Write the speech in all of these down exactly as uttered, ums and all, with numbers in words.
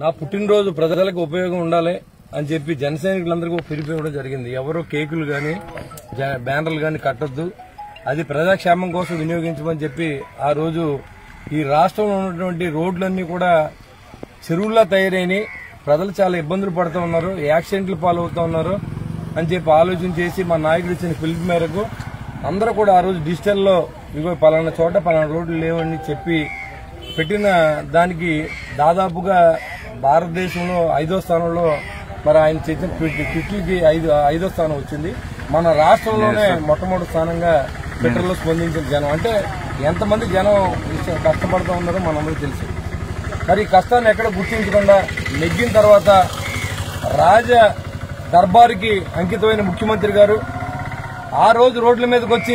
ఆ పుట్టినరోజు ప్రజలకు ఉపయోగం ఉండాలి అని చెప్పి జన సైనికులందరికీ పిలిపివ్వడం జరిగింది. ఎవరో కేకులు గాని బ్యానర్లు గాని కట్టొద్దు, అది ప్రజాక్షేమం కోసం వినియోగించమని చెప్పి ఆ రోజు ఈ రాష్ట్రంలో ఉన్నటువంటి రోడ్లన్నీ కూడా చెరువుల్లా తయారైనాయి. ప్రజలు చాలా ఇబ్బందులు పడుతూ ఉన్నారు, యాక్సిడెంట్లు పాలవుతూ ఉన్నారు అని చెప్పి ఆలోచన చేసి మా నాయకుడు ఇచ్చిన పిలుపు మేరకు అందరూ కూడా ఆ రోజు డిజిటల్లో ఇగో పలానా చోట పలానా రోడ్లు లేవని చెప్పి పెట్టిన దానికి దాదాపుగా భారతదేశంలో ఐదో స్థానంలో మరి ఆయన చేసిన ట్విట్లకి ఐదు ఐదో స్థానం వచ్చింది. మన రాష్ట్రంలోనే మొట్టమొదటి స్థానంగా ట్విట్టర్లో స్పందించిన జనం అంటే ఎంతమంది జనం కష్టపడుతూ ఉన్నారో మనందరికీ తెలుసు. మరి ఈ కష్టాన్ని ఎక్కడ గుర్తించకుండా నెగ్గిన తర్వాత రాజ దర్బారుకి అంకితమైన ముఖ్యమంత్రి గారు ఆ రోజు రోడ్ల మీదకి వచ్చి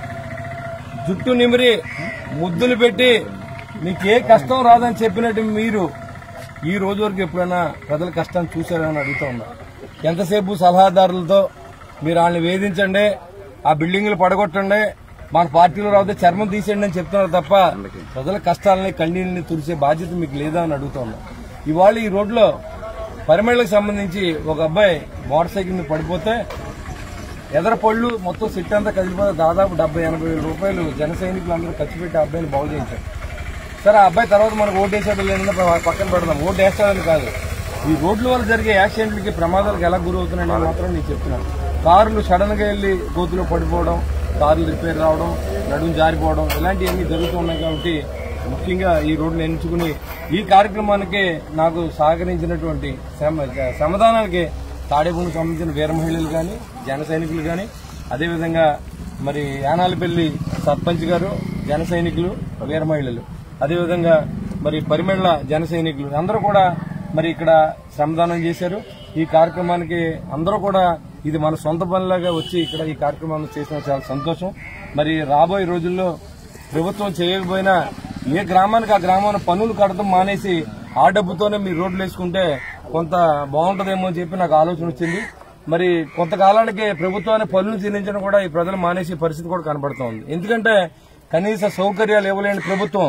జుట్టు నిమిరి ముద్దులు పెట్టి మీకు ఏ కష్టం రాదని చెప్పినట్టు మీరు ఈ రోజు వరకు ఎప్పుడైనా ప్రజల కష్టాన్ని చూశారని అడుగుతా ఉన్నా. ఎంతసేపు సలహాదారులతో మీరు వాళ్ళని వేధించండి, ఆ బిల్డింగ్లు పడగొట్టండి, మన పార్టీలో రావద్దే చర్మం తీసేయండి అని చెప్తున్నారు తప్ప ప్రజల కష్టాలని కన్నీళ్ళని తుడిచే బాధ్యత మీకు లేదా అని అడుగుతా ఉన్నా. ఇవాళ ఈ రోడ్లో పరిమళకు సంబంధించి ఒక అబ్బాయి మోటార్ సైకిల్ మీద పడిపోతే ఎదర పళ్ళు మొత్తం సిట్ అంతా కదిలిపోతే దాదాపు డెబ్బై ఎనభై వేల రూపాయలు జన సైనికులు అందరూ ఖర్చు పెట్టి ఆ అబ్బాయిని బాగు చేయించారు. సరే ఆ అబ్బాయి తర్వాత మనకు ఓటు వేసాడు లేదని పక్కన పెడదాం, ఓటు వేస్తాడని కాదు, ఈ రోడ్ల వల్ల జరిగే యాక్సిడెంట్లకి ప్రమాదాలకు ఎలా గురవుతున్నాయని మాత్రం నేను చెప్తున్నాను. కార్లు సడన్ గా వెళ్లి గోతులో పడిపోవడం, కార్లు రిపేర్ రావడం, నడుము జారిపోవడం ఇలాంటివన్నీ జరుగుతున్నాయి. కాబట్టి ముఖ్యంగా ఈ రోడ్లు ఎంచుకుని ఈ కార్యక్రమానికి నాకు సహకరించినటువంటి సమాధానానికి తాడేపూడికి సంబంధించిన వీర మహిళలు కానీ జన సైనికులు కానీ అదేవిధంగా మరి యానాలపల్లి సర్పంచ్ గారు జన సైనికులు వీర మహిళలు అదేవిధంగా మరి పరిమళ జన సైనికులు అందరూ కూడా మరి ఇక్కడ శ్రమదానం చేశారు. ఈ కార్యక్రమానికి అందరూ కూడా ఇది మన సొంత పనిలాగా వచ్చి ఇక్కడ ఈ కార్యక్రమాన్ని చేసిన చాలా సంతోషం. మరి రాబోయే రోజుల్లో ప్రభుత్వం చేయకపోయినా ఏ గ్రామానికి ఆ గ్రామాన్ని పన్నులు కడతాం మానేసి ఆ డబ్బుతోనే మీరు రోడ్లు వేసుకుంటే కొంత బాగుంటుందేమో అని చెప్పి నాకు ఆలోచన వచ్చింది. మరి కొంతకాలానికి ప్రభుత్వాన్ని పన్నులు చెల్లించడం కూడా ఈ ప్రజలు మానేసే పరిస్థితి కూడా కనబడుతూ ఉంది. ఎందుకంటే కనీస సౌకర్యాలు ఇవ్వలేని ప్రభుత్వం,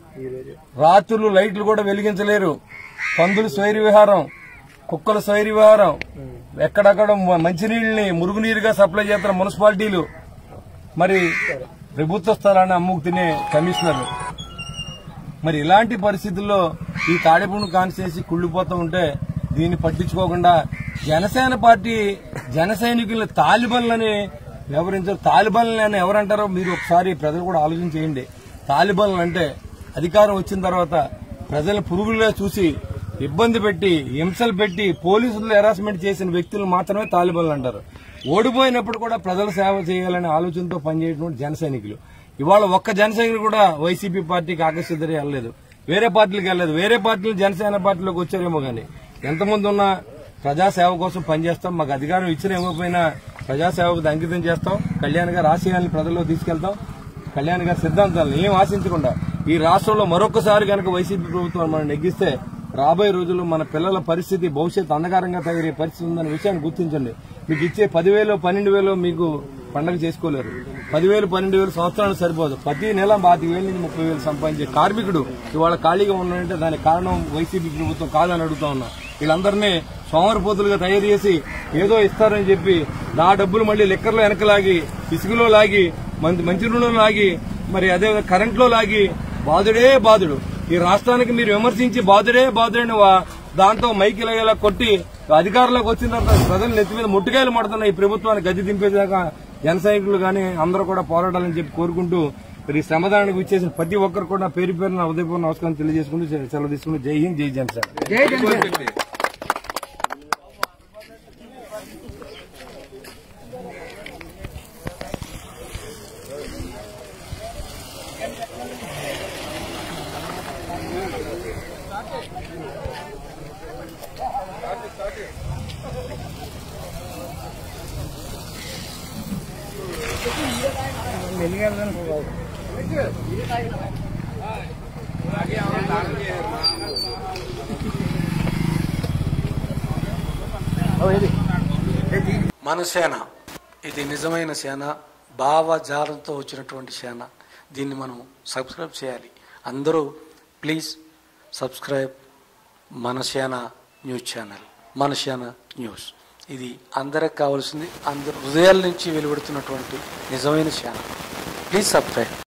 రాత్రులు లైట్లు కూడా వెలిగించలేరు, పందులు స్వైర విహారం, కుక్కల స్వైర విహారం, ఎక్కడక్కడ మంచినీళ్ళని మురుగునీరుగా సప్లై చేస్తున్న మున్సిపాలిటీలు, మరి ప్రభుత్వ స్థలాన్ని అమ్ముకు తినే కమిషనర్లు. మరి ఇలాంటి పరిస్థితుల్లో ఈ తాడేపూడి కాన్స్టిట్యున్సీ కుళ్లిపోతూ ఉంటే దీన్ని పట్టించుకోకుండా జనసేన పార్టీ జన సైనికులను తాలిబన్లని వ్యవహరించారు. తాలిబన్లని ఎవరంటారో మీరు ఒకసారి ప్రజలు కూడా ఆలోచన చేయండి. తాలిబన్లు అంటే అధికారం వచ్చిన తర్వాత ప్రజల పురుగులుగా చూసి ఇబ్బంది పెట్టి హింసలు పెట్టి పోలీసులు హెరాస్మెంట్ చేసిన వ్యక్తులు మాత్రమే తాలిబన్లు అంటారు. ఓడిపోయినప్పుడు కూడా ప్రజల సేవ చేయాలనే ఆలోచనతో పనిచేయడం జన సైనికులు. ఇవాళ ఒక్క జన సైనికులు కూడా వైసీపీ పార్టీకి ఆకర్షిద్దరే వెళ్ళలేదు, వేరే పార్టీలకు వెళ్ళలేదు. వేరే పార్టీలు జనసేన పార్టీలోకి వచ్చారేమో కానీ ఎంతమంది ఉన్నా ప్రజాసేవ కోసం పనిచేస్తాం. మాకు అధికారం ఇచ్చిన ఇవ్వకపోయినా ప్రజాసేవకు అంకితం చేస్తాం. కళ్యాణ్ గారి ఆశయాలను ప్రజల్లో తీసుకెళ్తాం. కళ్యాణ్ గారి సిద్ధాంతాలను ఏం ఆశించకుండా ఈ రాష్ట్రంలో మరొకసారి కనుక వైసీపీ ప్రభుత్వం మనం నెగ్గిస్తే రాబోయే రోజుల్లో మన పిల్లల పరిస్థితి భవిష్యత్తు అంధకారంగా తయారయ్యే పరిస్థితి ఉందనే విషయాన్ని గుర్తించండి. మీకు ఇచ్చే పదివేలు పన్నెండు వేలు మీకు పండగ చేసుకోలేరు. పదివేలు పన్నెండు వేలు సంవత్సరాలు సరిపోదు. ప్రతి నెల పాతిక వేల నుంచి ముప్పై వేలు సంపాదించే కార్మికుడు ఇవాళ ఖాళీగా ఉన్నాడంటే దానికి కారణం వైసీపీ ప్రభుత్వం కాదని అడుగుతా ఉన్నా. వీళ్ళందరినీ సోమరిపోతులుగా తయారు చేసి ఏదో ఇస్తారని చెప్పి నా డబ్బులు మళ్లీ లెక్కర్లో వెనకలాగి, ఇసుకలో లాగి, మంచి నూనెలో లాగి, మరి అదే కరెంట్లో లాగి బాధుడే బాధుడు. ఈ రాష్ట్రానికి మీరు విమర్శించి బాధుడే బాధుడని దాంతో మైకిలయ్యేలా కొట్టి అధికారంలోకి వచ్చిన తర్వాత ప్రజలు నెత్తి మీద ముట్టుకాయలు మడుతున్న ఈ ప్రభుత్వాన్ని గద్దె దింపేదాకా జన సైనికులు గానీ అందరూ కూడా పోరాడాలని చెప్పి కోరుకుంటూ మరి ఈ శ్రమదానానికి ఇచ్చేసిన ప్రతి ఒక్కరు కూడా పేరు పేరున ఉదయపూర్ణ నమస్కారం తెలియజేసుకుంటూ సెలవు తీసుకుంటూ జై హింద్, జై జనసేన. మన సేన ఇది నిజమైన సేన, భావజాలంతో వచ్చినటువంటి సేన. దీన్ని మనం సబ్స్క్రైబ్ చేయాలి. అందరూ please subscribe Manasena news channel, Manasena news. ఇది అందరికి కావాల్సింది, అందరు హృదయాల నుంచి వెలువడుతున్నటువంటి నిజమైన ఛానల్. Please subscribe.